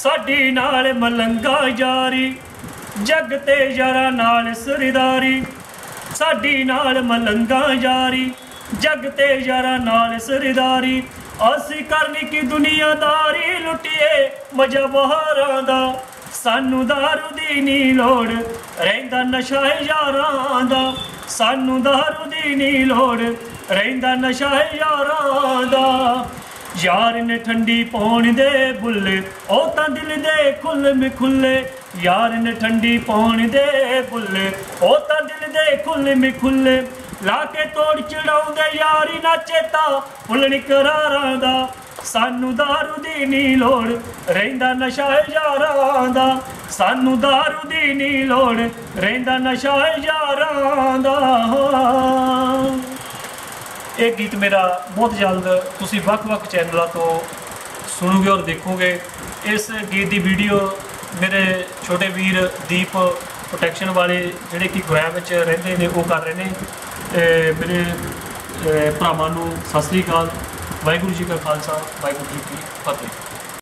साडी नाल मलंगा यारी जग ते यारा नाल सरदारी। साडी नाल मलंगा यारी जग ते यारा नाल सरदारी। असी करनी की दुनियादारी लुटिए मजा बहारां दा। सानू दारू दी नी लोड़ रहिंदा नशा यारां दा। सानू दारू दी नी लोड़ रहिंदा नशा यारां दा। यार ने ठंडी पौन दे बुल्ले ओ तां दिल दे खुल में खुले। यार ने ठंडी पौन दे बुल्ले ओ तां दिल दे खुल में खुले। लाके तोड़ चढ़ाउंदे यारी ना चेता भुलण करारां दा। सानू दारू दी नी लोड़ रहिंदा नशा यारां दा। सानू दारू दी नी लोड़ रहिंदा नशा यारां दा। ये गीत मेरा बहुत जल्द तुसी वक्-वक् चैनलों तो सुनोगे और देखोगे। इस गीत की वीडियो मेरे छोटे वीर दीप प्रोटैक्शन वाले जिहड़े कि गुरैम में रहिंदे ने वो कर रहे हैं। मेरे भरावां नूं सत श्री अकाल। वाहिगुरू जी का खालसा वाहिगुरू जी की फतेह।